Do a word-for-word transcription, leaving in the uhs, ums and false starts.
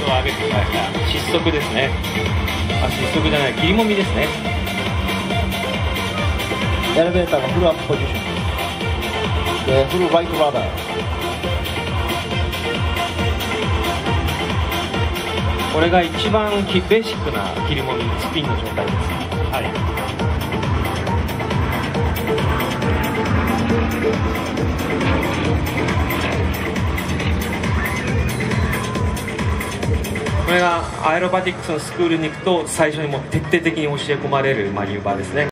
を上げていただいた失速ですね。あ、失速じゃない、切りもみですね。 エレベーターのフルアップポジションでフルライトラダー。 これが一番ベーシックな切りもみスピンの状態です。はい。これがアエロバティックスのスクールに行くと最初にもう徹底的に教え込まれるマニューバーですね。